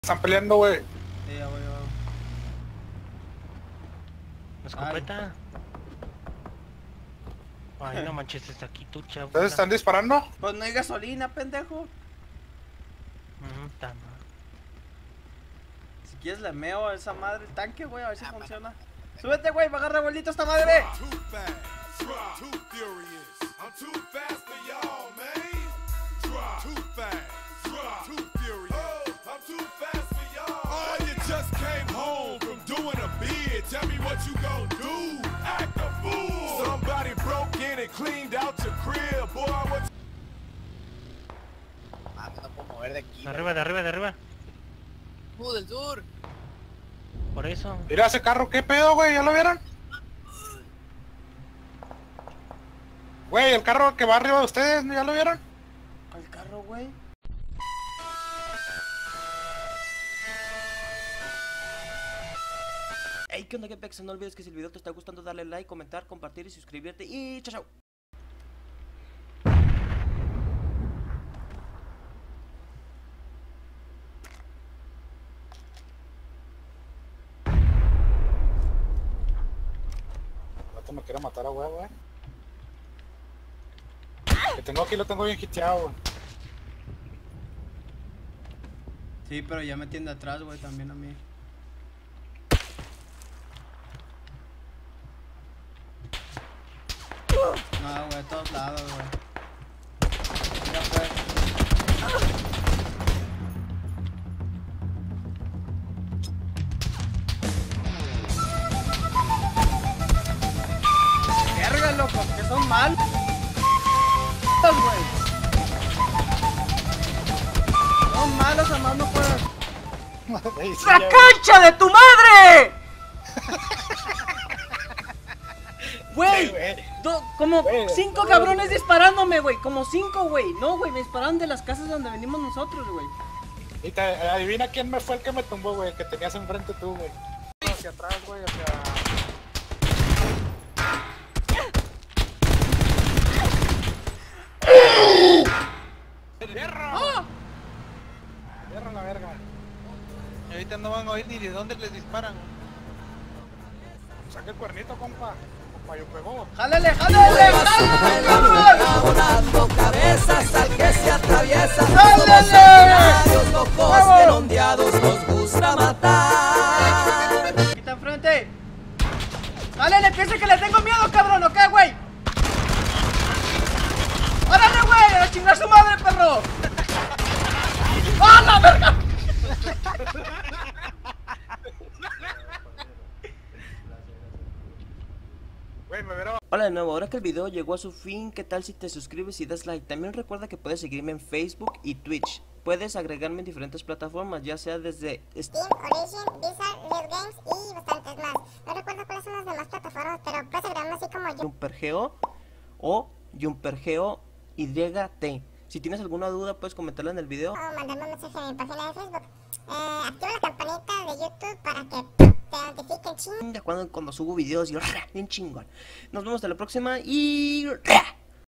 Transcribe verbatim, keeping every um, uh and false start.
Están peleando, güey. Sí, ya voy, ya voy. ¿La escopeta? Ay, no manches, está aquí tu chavo. ¿Ustedes están disparando? Pues no hay gasolina, pendejo. Mm, ta madre. Si quieres le meo a esa madre el tanque, güey, a ver si funciona. Súbete, güey, va a agarrar vuelito esta madre. Ah, no puedo mover de aquí. De arriba, de arriba, de arriba. Uh, del sur. Por eso. Mira ese carro, ¿qué pedo, güey? ¿Ya lo vieron? Güey, el carro que va arriba de ustedes, ¿ya lo vieron? Al carro, güey. Hey, ¿qué onda, Gepex? No olvides que si el video te está gustando, darle like, comentar, compartir y suscribirte. Y chao, chao. El vato me quiere matar a huevo, güey. Que tengo aquí, lo tengo bien hiteado, güey. Sí, pero ya me tiende atrás, güey, también a mí. No, güey, a todos lados, güey. Ya fue. Verga, loco, que son malos, güey. Son malos, además no puedo. Ey, sí, ¡La ya, cancha de tu madre! güey, Güey, güey. do- como Güey, cinco güey. cabrones disparándome, güey. Como cinco, güey. No, güey, me dispararon de las casas donde venimos nosotros, güey. Y te, adivina quién me fue el que me tumbó, güey, que tenías enfrente tú, güey. Hacia atrás, güey, hacia... ¡Fierro! ¡Ah! ¡Fierro la verga! Y ahorita no van a oír ni de dónde les disparan. Saca el cuernito, compa. Compa, yo pegó. ¡Jálale, jálale! ¡Jálale! Volando cabezas al que se atraviesa. ¡Jálale! Los locos redondeados nos gusta matar. Quita enfrente. ¡Jálale! Piensa que le tengo miedo, cabrón, ¿o qué, güey? ¡Órale, güey! ¡A chingar su madre, perro! ¡Ah, la verga! Güey, me verá. Hola de nuevo, ahora que el video llegó a su fin, ¿qué tal si te suscribes y das like? También recuerda que puedes seguirme en Facebook y Twitch. Puedes agregarme en diferentes plataformas, ya sea desde... Steam, Origin, Blizzard, Riot Games y bastantes más. No recuerdo cuáles son las demás plataformas, pero puedes agregarme así como yo. Jumpergeo o Jumpergeo Y T. Si tienes alguna duda, puedes comentarla en el video. O mandarme un mensaje en mi página de Facebook. Eh, activa la campanita de YouTube para que te notifiquen ching. Cuando, cuando subo videos y bien chingón. Nos vemos hasta la próxima y...